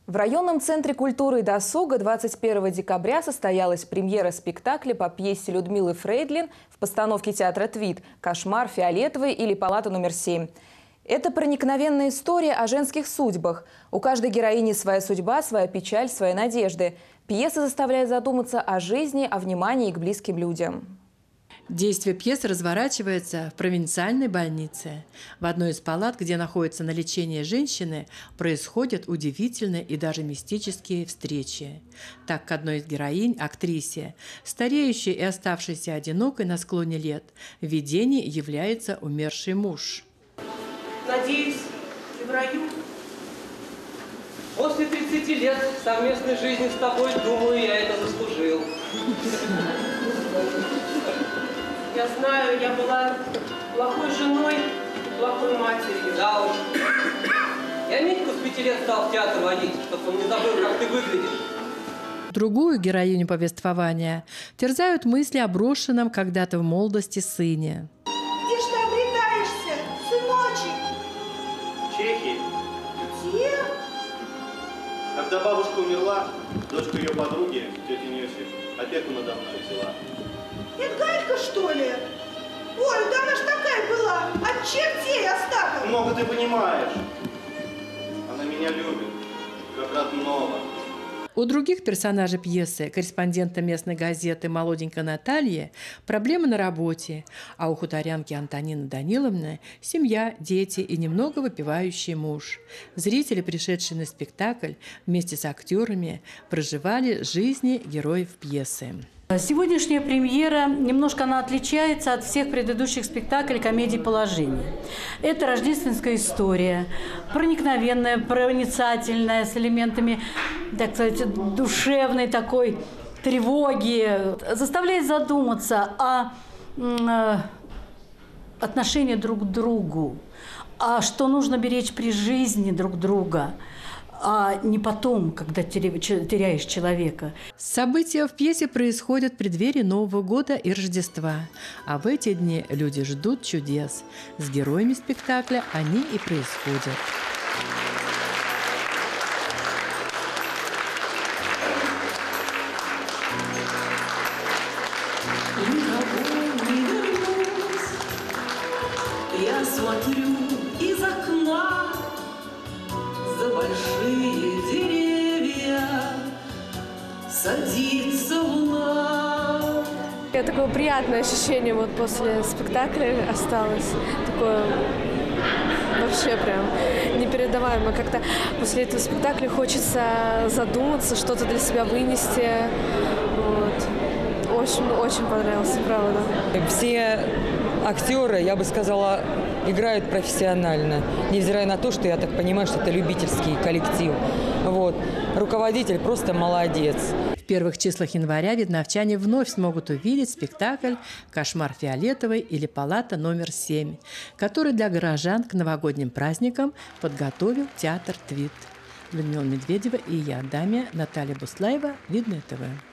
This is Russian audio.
В районном центре культуры и досуга 21 декабря состоялась премьера спектакля по пьесе Людмилы Фрейдлин в постановке театра «Твит» «Кошмар фиолетовый» или «Палата номер 7». Это проникновенная история о женских судьбах. У каждой героини своя судьба, своя печаль, свои надежды. Пьеса заставляет задуматься о жизни, о внимании к близким людям. Действие пьесы разворачивается в провинциальной больнице. В одной из палат, где находятся на лечении женщины, происходят удивительные и даже мистические встречи. Так, к одной из героинь, актрисе, стареющей и оставшейся одинокой на склоне лет, в видении является умерший муж. Надеюсь, ты в раю. После 30 лет совместной жизни с тобой, думаю, я это заслужил. Я знаю, я была плохой женой, плохой матерью. Да уж. Я Митьку с 5 лет стал в театр водить, чтобы он не забыл, как ты выглядишь. Другую героиню повествования терзают мысли о брошенном когда-то в молодости сыне. Где ж ты обретаешься, сыночек? В Чехии. Где? Когда бабушка умерла, дочка ее подруги, тетя Нюси, опеку надо мной взяла. Это Галька, что ли? Ой, да она ж такая была, от чертей остаток. Много ты понимаешь. Она меня любит, как родного. У других персонажей пьесы, корреспондента местной газеты молоденькой Натальи, проблемы на работе, а у хуторянки Антонины Даниловны – семья, дети и немного выпивающий муж. Зрители, пришедшие на спектакль, вместе с актерами проживали жизни героев пьесы. Сегодняшняя премьера немножко она отличается от всех предыдущих спектаклей комедий положений. Это рождественская история, проникновенная, проницательная, с элементами, так сказать, душевной такой тревоги, заставляет задуматься о отношении друг к другу, а что нужно беречь при жизни друг друга, а не потом, когда теряешь человека. События в пьесе происходят в преддверии Нового года и Рождества. А в эти дни люди ждут чудес. С героями спектакля они и происходят. Я смотрю из окна, за большие деревья садится луна. Такое приятное ощущение вот после спектакля осталось. Такое вообще прям непередаваемо. Как-то после этого спектакля хочется задуматься, что-то для себя вынести. Вот. Очень понравился, правда. Все актеры, я бы сказала, играют профессионально, невзирая на то, что я так понимаю, что это любительский коллектив. Вот. Руководитель просто молодец. В первых числах января видновчане вновь смогут увидеть спектакль «Кошмар фиолетовый» или «Палата номер 7», который для горожан к новогодним праздникам подготовил театр «Твит». Людмила Медведева и я, Дамия, Наталья Буслаева, Видное ТВ.